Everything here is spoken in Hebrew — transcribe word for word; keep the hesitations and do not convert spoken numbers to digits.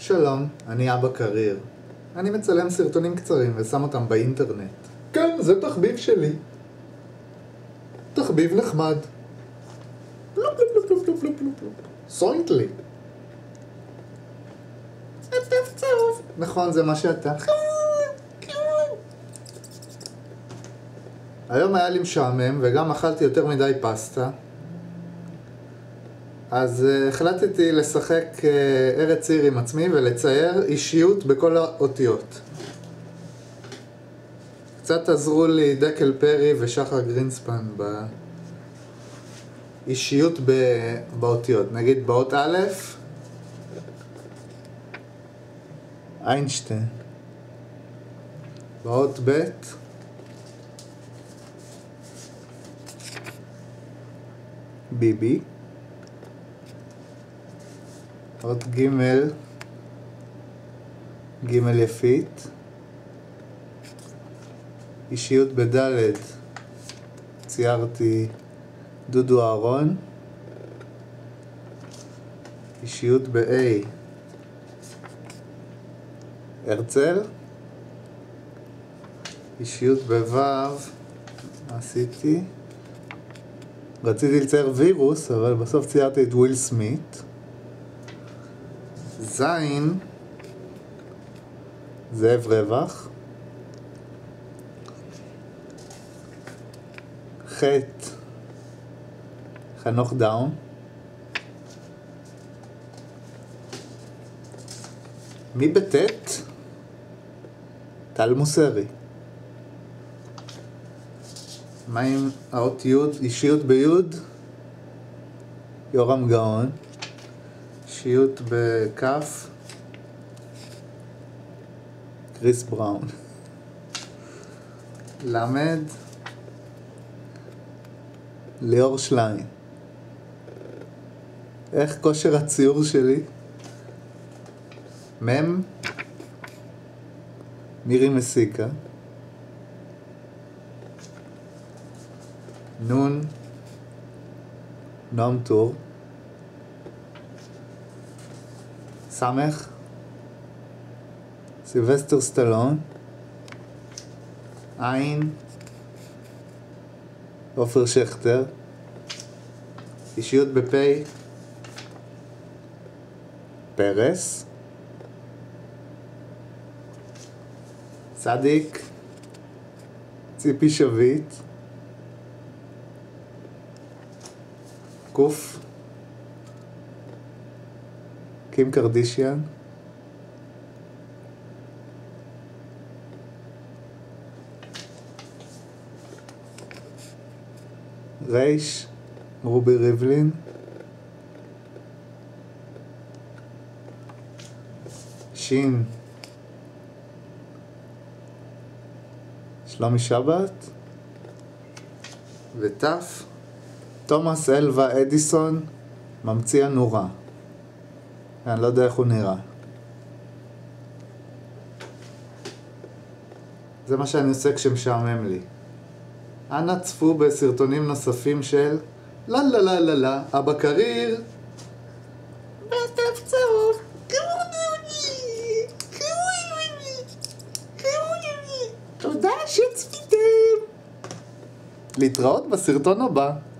שלום, אני אבא קריר. אני מצלם סרטונים קצרים ושם אותם באינטרנט. כן, זה תחביב שלי. תחביב נחמד. פלופ פלופ פלופ פלופ פלופ פלופ. סוינט לי. צפצף צהוב. נכון, זה מה שאתה. היום היה לי משעמם וגם אכלתי יותר מדי פסטה. אז uh, החלטתי לשחק uh, ארץ עיר עם עצמי ולצייר אישיות בכל האותיות. קצת עזרו לי דקל פרי ושחר גרינספן באישיות ב- באותיות. נגיד באות א', איינשטיין. באות ב', ביבי. עוד ג' ג' יפית. אישיות בדלת ציירתי דודו אהרון. אישיות ב-A הרצל. אישיות ב-W מה עשיתי? רציתי לצייר וירוס, אבל בסוף ציירתי את וויל סמית. זין, זאב רווח. חטא, חנוך דאון. מי בטט? טל מוסרי. מה עם האות י', אישיות בי'? יורם גאון. אישיות בכף, קריס בראון. למד, ליאור שליין. איך כושר הציור שלי? מם, מירי מסיקה. נון, נועם טור. סמך, סילבסטר סטלון. עין, עופר שכטר. אישיות בפי, פרס. צדיק, ציפי שביט. קוף, קים קרדישיאן. רייש, רובי ריבלין. שין, שלומי שבת. וטף, תומאס אלווה אדיסון, ממציא הנורה. אני לא יודע איך הוא נראה. זה מה שאני עושה כשמשעמם לי. אנא צפו בסרטונים נוספים של לה לה לה לה לה, אבא קריר. בצפצף. תודה שצפיתם. להתראות בסרטון הבא.